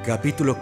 Capítulo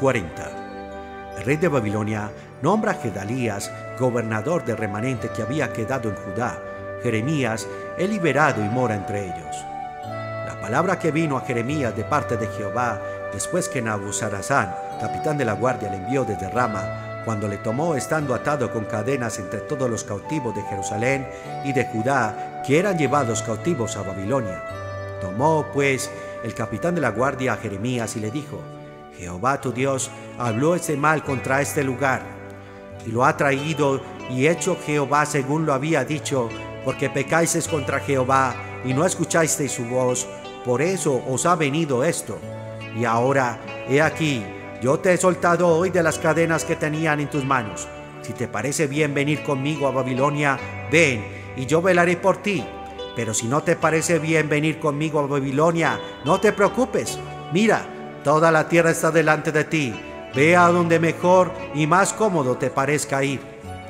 40. El rey de Babilonia nombra a Gedalías gobernador del remanente que había quedado en Judá. Jeremías es liberado y mora entre ellos. La palabra que vino a Jeremías de parte de Jehová después que Nabuzarazán, capitán de la guardia, le envió desde Rama, cuando le tomó estando atado con cadenas entre todos los cautivos de Jerusalén y de Judá que eran llevados cautivos a Babilonia. Tomó pues el capitán de la guardia a Jeremías y le dijo: Jehová tu Dios habló este mal contra este lugar, y lo ha traído y hecho Jehová según lo había dicho, porque pecáis contra Jehová y no escuchasteis su voz, por eso os ha venido esto. Y ahora, he aquí, yo te he soltado hoy de las cadenas que tenían en tus manos. Si te parece bien venir conmigo a Babilonia, ven, y yo velaré por ti. Pero si no te parece bien venir conmigo a Babilonia, no te preocupes. Mira, toda la tierra está delante de ti. Ve a donde mejor y más cómodo te parezca ir.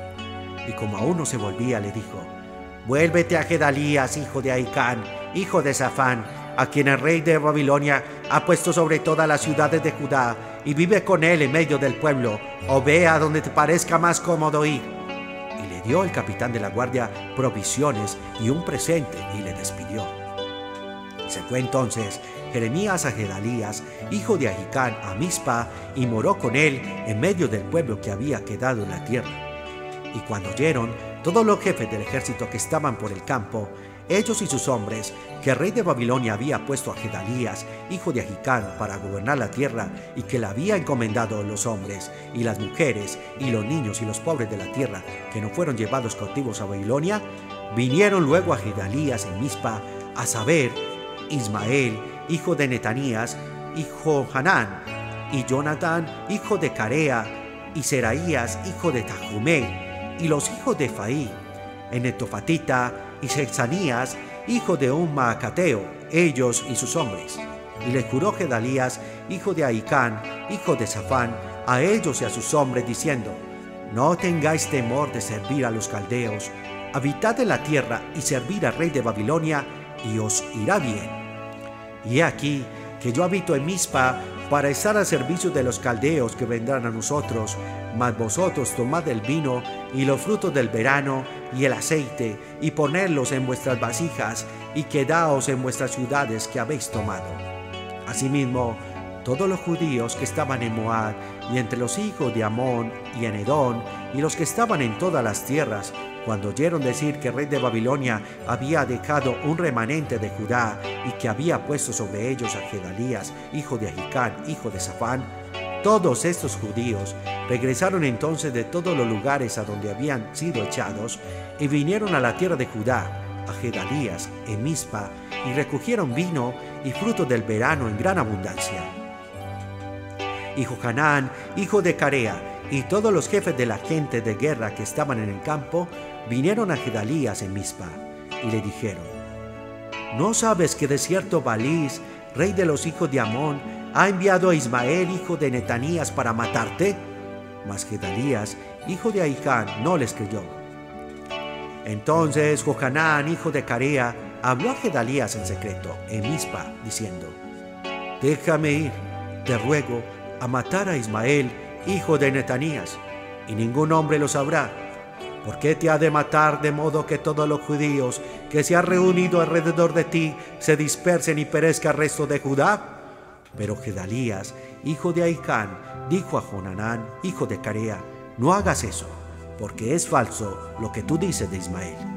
Y como aún no se volvía, le dijo: Vuélvete a Gedalías, hijo de Ahicam, hijo de Safán, a quien el rey de Babilonia ha puesto sobre todas las ciudades de Judá, y vive con él en medio del pueblo, o ve a donde te parezca más cómodo ir. Y le dio el capitán de la guardia provisiones y un presente, y le despidió. Se fue entonces Jeremías a Gedalías, hijo de Ahicam, a Mizpa, y moró con él en medio del pueblo que había quedado en la tierra. Y cuando oyeron todos los jefes del ejército que estaban por el campo, ellos y sus hombres, que el rey de Babilonia había puesto a Gedalías, hijo de Ahicam, para gobernar la tierra, y que le había encomendado los hombres, y las mujeres, y los niños y los pobres de la tierra, que no fueron llevados cautivos a Babilonia, vinieron luego a Gedalías en Mizpa, a saber, Ismael, hijo de Netanías, y Johanán, y Jonatán, hijo de Carea, y Seraías, hijo de Tahumel, y los hijos de Faí, Enetofatita, y Sexanías, hijo de un Maacateo, ellos y sus hombres. Y le juró Gedalías, hijo de Ahicam, hijo de Safán, a ellos y a sus hombres, diciendo: No tengáis temor de servir a los caldeos, habitad en la tierra y servid al rey de Babilonia, y os irá bien. Y he aquí que yo habito en Mizpa para estar al servicio de los caldeos que vendrán a nosotros, mas vosotros tomad el vino y los frutos del verano y el aceite, y ponedlos en vuestras vasijas, y quedaos en vuestras ciudades que habéis tomado. Asimismo, todos los judíos que estaban en Moab, y entre los hijos de Amón y en Edom, y los que estaban en todas las tierras, cuando oyeron decir que el rey de Babilonia había dejado un remanente de Judá, y que había puesto sobre ellos a Gedalías, hijo de Ahicam, hijo de Safán, todos estos judíos regresaron entonces de todos los lugares a donde habían sido echados, y vinieron a la tierra de Judá, a Gedalías, en Mizpa, y recogieron vino y fruto del verano en gran abundancia. Y Johanán, hijo de Carea, y todos los jefes de la gente de guerra que estaban en el campo, vinieron a Gedalías en Mizpa, y le dijeron: ¿No sabes que de cierto Baalís, rey de los hijos de Amón, ha enviado a Ismael, hijo de Netanías, para matarte? Mas Gedalías, hijo de Ahicam, no les creyó. Entonces Johanán, hijo de Carea, habló a Gedalías en secreto, en Mizpa, diciendo: Déjame ir, te ruego, a matar a Ismael, hijo de Netanías, y ningún hombre lo sabrá. ¿Por qué te ha de matar de modo que todos los judíos que se han reunido alrededor de ti se dispersen y perezca el resto de Judá? Pero Gedalías, hijo de Ahicam, dijo a Johanán, hijo de Carea: No hagas eso, porque es falso lo que tú dices de Ismael.